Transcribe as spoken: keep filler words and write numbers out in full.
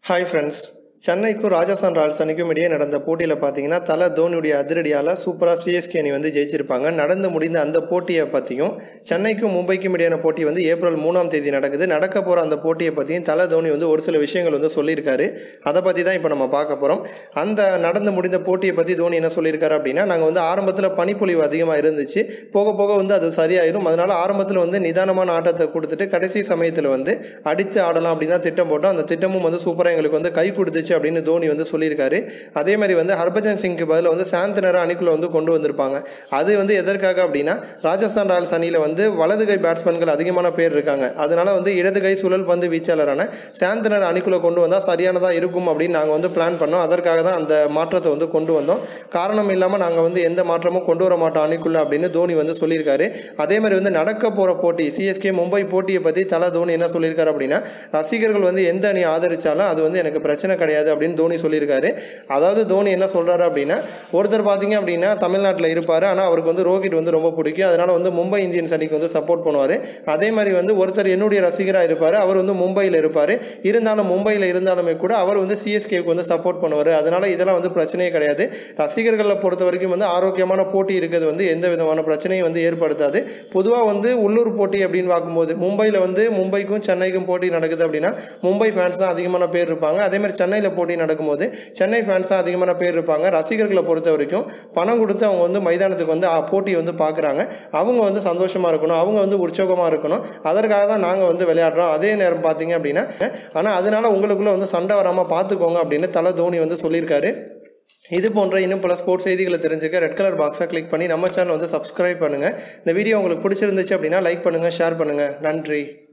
Hi friends. சென்னைக்கும் Rajasthan Royals அணிக்கும் இடையே நடந்த போட்டியில் பார்த்தீங்கன்னா தலை தோனியுடைய அதிரடியால் சூப்பராக சிஎஸ்கே அணி வந்து ஜெயிச்சிருப்பாங்க. நடந்து முடிந்த அந்த போட்டியை பற்றியும் சென்னைக்கும் மும்பைக்கும் இடையான போட்டி வந்து ஏப்ரல் மூணாம் தேதி நடக்குது. நடக்க போகிற அந்த போட்டியை பற்றியும் தலை தோனி வந்து ஒரு சில விஷயங்கள் வந்து சொல்லியிருக்காரு. அதை பற்றி தான் இப்போ நம்ம பார்க்க போகிறோம். அந்த நடந்து முடிந்த போட்டியை பற்றி தோனி என்ன சொல்லியிருக்காரு அப்படின்னா, நாங்கள் வந்து ஆரம்பத்தில் பனிப்பொழிவு அதிகமாக இருந்துச்சு, போக போக வந்து அது சரியாயிரும், அதனால் ஆரம்பத்தில் வந்து நிதானமான ஆட்டத்தை கொடுத்துட்டு கடைசி சமயத்தில் வந்து அடித்து ஆடலாம் அப்படின்னு தான் திட்டம் போட்டோம். அந்த திட்டமும் வந்து சூப்பராக எங்களுக்கு வந்து கை கொடுத்துச்சு அப்படின்னு தோனி வந்து சொல்லியிருக்காரு. அதே மாதிரி வந்து ஹர்பஜன் சிங்க்கு பதில் வந்து சாந்தனரை அணிக்குள்ள வந்து கொண்டு வந்திருப்பாங்க. அது வந்து எதற்காக அப்படின்னா, ராஜஸ்தான் ராயல்ஸ் அணியில் வந்து வலது கை பேட்ஸ்மேன்கள் அதிகமான பேர் இருக்காங்க. அதனால வந்து இடது கை சுழல் பந்து வீச்சாளரான சாந்தனர் அணிக்குள்ள கொண்டு வந்தால் சரியானதாக இருக்கும் அப்படின்னு நாங்கள் வந்து பிளான் பண்ணோம். அதற்காக தான் அந்த மாற்றத்தை வந்து கொண்டு வந்தோம். காரணம் இல்லாமல் நாங்கள் வந்து எந்த மாற்றமும் கொண்டு வர மாட்டோம் அணிக்குள்ள அப்படின்னு தோனி வந்து சொல்லியிருக்காரு. அதே மாதிரி வந்து நடக்க போகிற போட்டி சிஎஸ்கே மும்பை போட்டியை பற்றி தலை தோனி என்ன சொல்லியிருக்காரு அப்படின்னா, ரசிகர்கள் வந்து எந்த அணி ஆதரிச்சாலும் அது வந்து எனக்கு பிரச்சனை கிடையாது அப்படின்னு தோனி சொல்லியிருக்காரு. அதாவது தோனி என்ன சொல்றாரு அப்படின்னா, ஒருத்தர் பார்த்தீங்க அப்படின்னா தமிழ்நாட்டில் இருப்பார், ஆனால் அவருக்கு வந்து ரோஹித் வந்து ரொம்ப பிடிக்கும், அதனால வந்து மும்பை இந்தியன்ஸ் அணிக்கு வந்து சப்போர்ட் பண்ணுவார். அதே மாதிரி வந்து ஒருத்தர் என்னுடைய ரசிகராக இருப்பார், அவர் வந்து மும்பையில் இருப்பார், இருந்தாலும் மும்பையில் இருந்தாலுமே கூட அவர் வந்து சிஎஸ்கேக்கு வந்து சப்போர்ட் பண்ணுவார். அதனால இதெல்லாம் வந்து பிரச்சனையே கிடையாது. ரசிகர்களை பொறுத்த வரைக்கும் வந்து ஆரோக்கியமான போட்டி இருக்கிறது வந்து எந்த விதமான பிரச்சனையும் வந்து ஏற்படுத்தாது. பொதுவாக வந்து உள்ளூர் போட்டி அப்படின்னு பார்க்கும்போது மும்பையில் வந்து மும்பைக்கும் சென்னைக்கும் போட்டி நடக்குது அப்படின்னா மும்பை ஃபேன்ஸ் தான் அதிகமான பேர் இருப்பாங்க. அதே மாதிரி சென்னையில் போட்டி நடக்கும்போது சென்னை ஃபேன்ஸ் தான் அதிகமான பேர் இருப்பாங்க. ரசிகர்களை பொறுத்த வரைக்கும் பணம் கொடுத்து அவங்க வந்து மைதானத்துக்கு வந்து போட்டியை வந்து பார்க்குறாங்க. அவங்க வந்து சந்தோஷமாக இருக்கணும், அவங்க வந்து உற்சாகமாக இருக்கணும், அதற்காக தான் நாங்கள் வந்து விளையாடுறோம். அதே நேரம் பார்த்தீங்க அப்படின்னா, ஆனால் அதனால உங்களுக்குள்ளே வந்து சண்டை வராமல் பார்த்துக்கோங்க அப்படின்னு தலை தோனி வந்து சொல்லியிருக்காரு. இது போன்ற இன்னும் பல ஸ்போர்ட்ஸ் செய்திகளை தெரிஞ்சுக்க ரெட் கலர் பாக்ஸை கிளிக் பண்ணி நம்ம சேனல் வந்து சப்ஸ்கிரைப் பண்ணுங்கள். இந்த வீடியோ உங்களுக்கு பிடிச்சிருந்துச்சு அப்படின்னா லைக் பண்ணுங்கள், ஷேர் பண்ணுங்கள். நன்றி.